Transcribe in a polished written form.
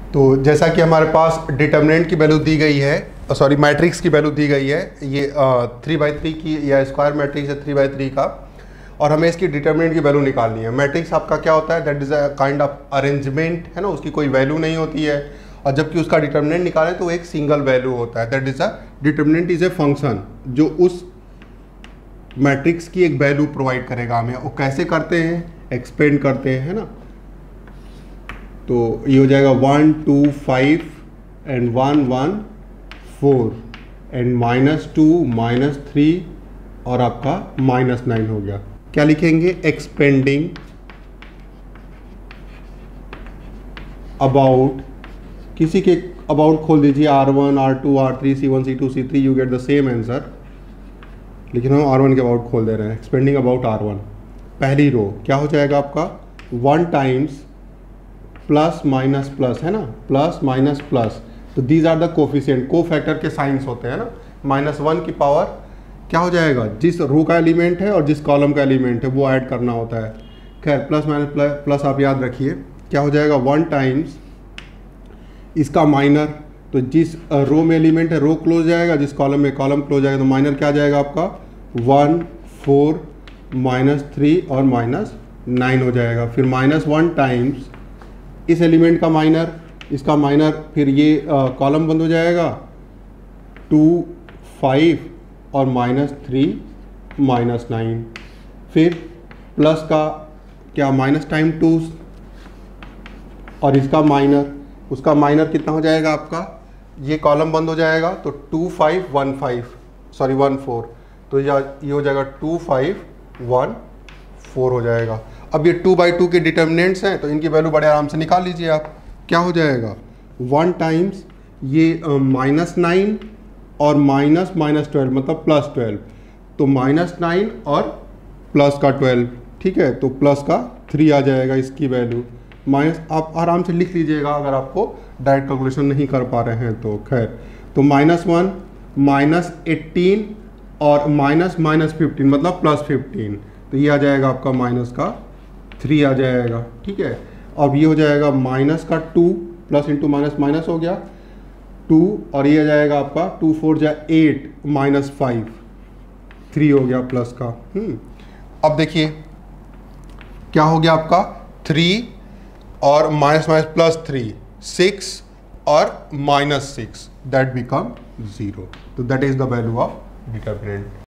तो जैसा कि हमारे पास डिटर्मिनेंट की वैल्यू दी गई है, सॉरी मैट्रिक्स की वैल्यू दी गई है, ये 3/3 की या स्क्वायर मैट्रिक्स है 3/3 का, और हमें इसकी डिटर्मिनेंट की वैल्यू निकालनी है। मैट्रिक्स आपका क्या होता है, that is a kind of arrangement, है ना, उसकी कोई वैल्यू नहीं होती है, और जबकि उसका डिटर्मिनेंट निकालें तो एक सिंगल वैल्यू होता है। That is a determinant is a function जो उस मैट्रिक्स की एक वैल्यू प्रोवाइड करेगा हमें। वो कैसे करते हैं, एक्सपेंड करते हैं, है ना। तो ये हो जाएगा 1 2 5 एंड 1 1 4 एंड -2 -3 और आपका -9 हो गया। क्या लिखेंगे, एक्सपेंडिंग अबाउट, किसी के अबाउट खोल दीजिए, R1 R2 R3 C1 C2 C3, you get the same answer, लेकिन हम R1 के अबाउट खोल दे रहे हैं। एक्सपेंडिंग अबाउट R1, पहली रो क्या हो जाएगा आपका 1 टाइम्स प्लस माइनस प्लस, है ना, प्लस माइनस प्लस, तो these are the coefficient, cofactor के साइंस होते हैं ना। -1 की पावर क्या हो जाएगा, जिस रो का एलिमेंट है और जिस कॉलम का एलिमेंट है वो ऐड करना होता है। खैर प्लस माइनस प्लस आप याद रखिए, क्या हो जाएगा 1 टाइम्स इसका माइनर, तो जिस रो में एलिमेंट है रो क्लोज जाएगा, जिस कॉलम में कॉलम क्लोज जाएगा, तो माइनर क्या जाएगा आपका 1 4 -3 और -9 हो जाएगा। फिर -1 टाइम्स इस एलिमेंट का माइनर, इसका माइनर, फिर ये कॉलम बंद हो जाएगा 2 5 और -3 -9, फिर प्लस का क्या माइनस टाइम 2 और इसका माइनर, उसका माइनर कितना हो जाएगा आपका, ये कॉलम बंद हो जाएगा तो 2 5 1 5 सॉरी 1 4, तो ये हो जाएगा 2 5 1 4 हो जाएगा। अब ये 2/2 के डिटर्मिनेंट्स हैं तो इनकी वैल्यू बड़े आराम से निकाल लीजिए आप। क्या हो जाएगा 1 टाइम्स ये -9 और -12 मतलब +12, तो -9 और प्लस का 12, ठीक है, तो प्लस का 3 आ जाएगा इसकी वैल्यू। माइनस आप आराम से लिख लीजिएगा अगर आपको डायरेक्ट कैलकुलेशन नहीं कर पा रहे हैं तो। खैर तो -1 -18 और -15 मतलब +15, तो ये आ जाएगा आपका माइनस का 3 आ जाएगा, ठीक है। अब ये हो जाएगा माइनस का 2, प्लस इंटू माइनस माइनस हो गया 2, और ये आ जाएगा आपका 2 4 जा 8 -5 3 हो गया प्लस का। अब देखिए क्या हो गया आपका 3 और माइनस +3 6 और -6, दैट बिकम 0, तो that is the value of determinant.